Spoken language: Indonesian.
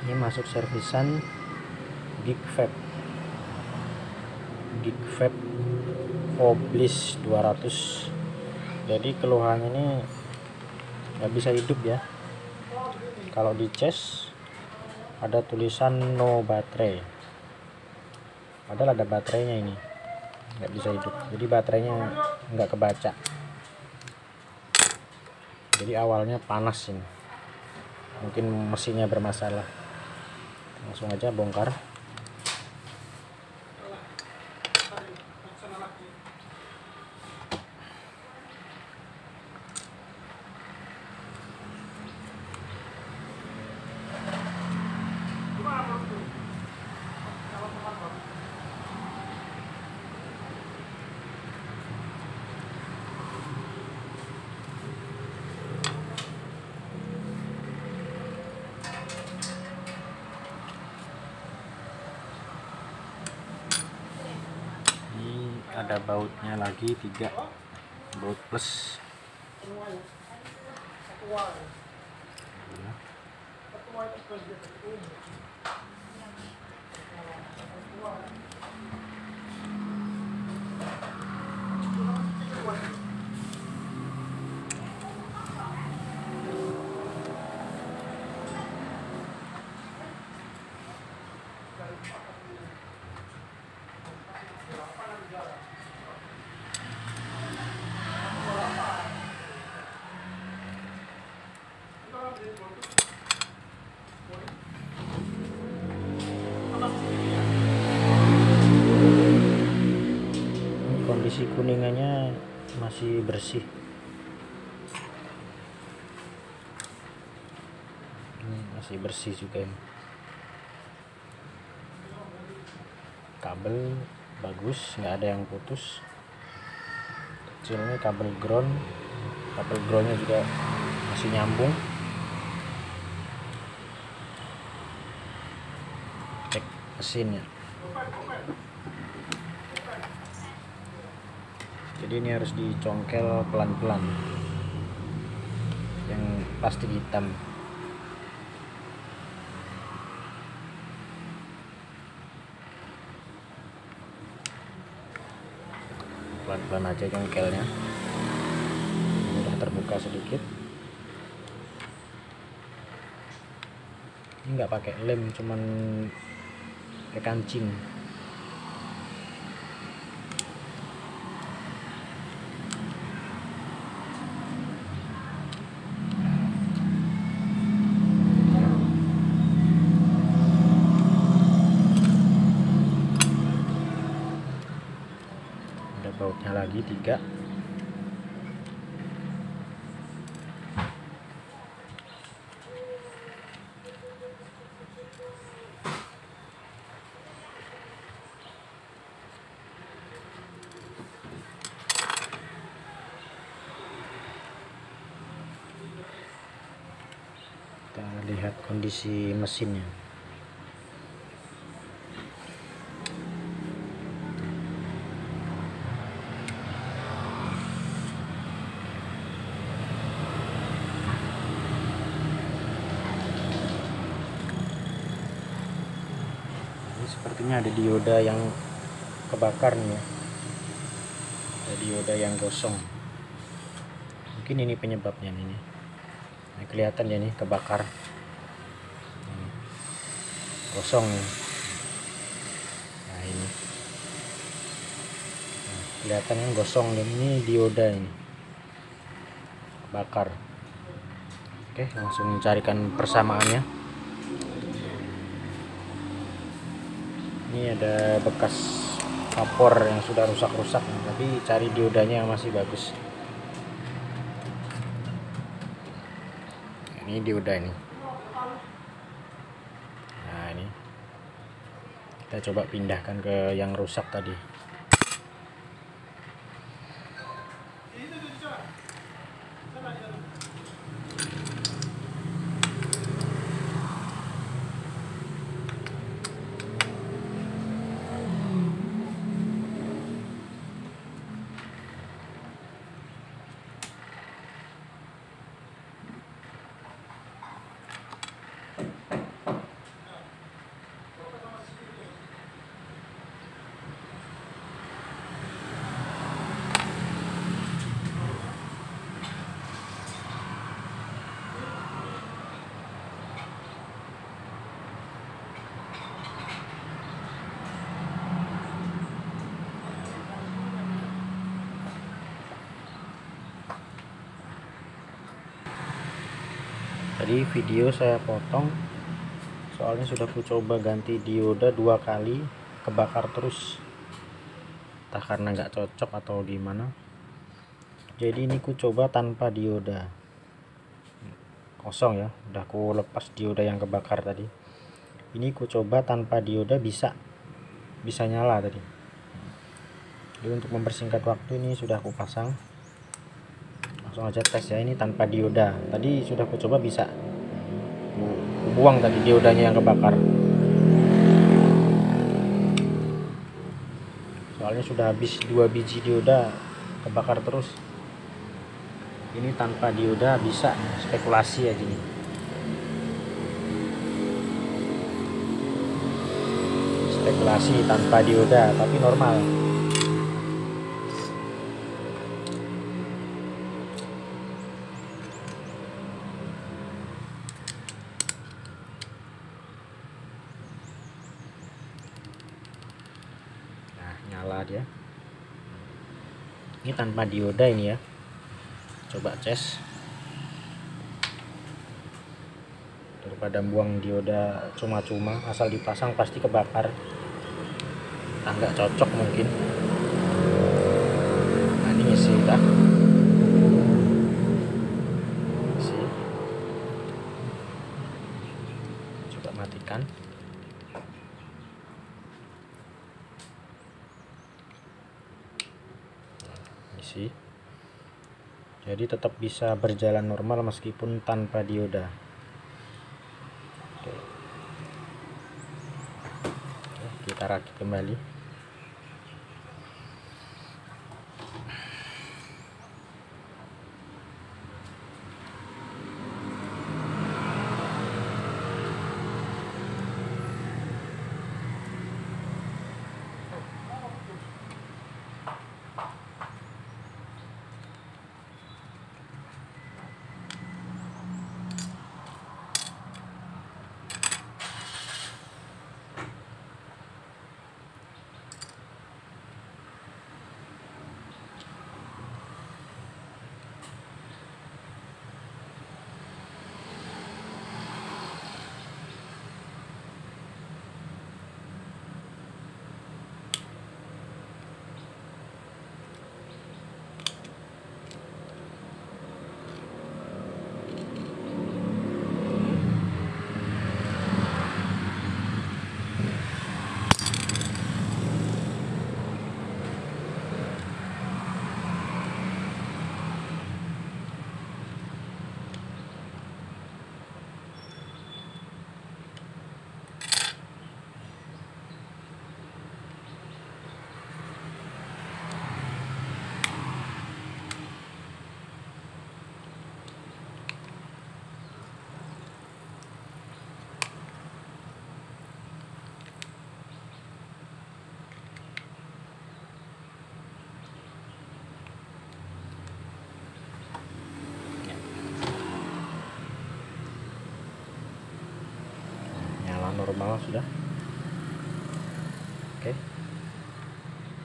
Ini masuk servisan Geek Vape Oblis 200. Jadi keluhannya ini nggak bisa hidup ya. Kalau di cas ada tulisan no baterai, padahal ada baterainya, ini nggak bisa hidup. Jadi baterainya nggak kebaca. Jadi awalnya panas ini, mungkin mesinnya bermasalah. Langsung aja bongkar. Ada bautnya lagi 3 baut plus. Kondisi kuningannya masih bersih. Ini masih bersih juga ini. Kabel bagus, nggak ada yang putus. Kecilnya kabel groundnya juga masih nyambung. Cek mesinnya. Jadi ini harus dicongkel pelan-pelan, yang plastik hitam. Pelan-pelan aja congkelnya. Udah terbuka sedikit. Ini nggak pakai lem, cuman pakai kancing. Ada bautnya lagi 3. Kita lihat kondisi mesinnya. Ini sepertinya ada dioda yang kebakar nih ya. Ada dioda yang gosong. Mungkin ini penyebabnya ini. Nah, kelihatan ya nih kebakar. Gosong ya. Nah ini. Nah, kelihatan yang gosong, dan ini dioda ini. Bakar. Oke, langsung carikan persamaannya. Ini ada bekas vapor yang sudah rusak-rusak, tapi cari diodanya yang masih bagus. Ini dioda ini. Nah ini kita coba pindahkan ke yang rusak tadi. Jadi video saya potong soalnya sudah ku coba ganti dioda 2 kali kebakar terus, entah karena nggak cocok atau gimana. Jadi ini ku coba tanpa dioda kosong ya, udah ku lepas dioda yang kebakar tadi. Ini ku coba tanpa dioda bisa nyala tadi. Jadi untuk mempersingkat waktu ini sudah aku pasang, langsung aja tes ya. Ini tanpa dioda, tadi sudah ku coba bisa, ku buang tadi diodanya yang kebakar, soalnya sudah habis 2 biji dioda kebakar terus. Ini tanpa dioda bisa, spekulasi aja nih. Spekulasi tanpa dioda tapi normal. Nah, nyala dia. Ini tanpa dioda ini ya. Coba cas. Daripada buang dioda cuma-cuma, asal dipasang pasti kebakar. Nggak cocok mungkin. Nah, ini isi dah. Isi. Coba matikan. Isi. Jadi tetap bisa berjalan normal meskipun tanpa dioda. Oke, kita rakit kembali. Normal sudah. Oke.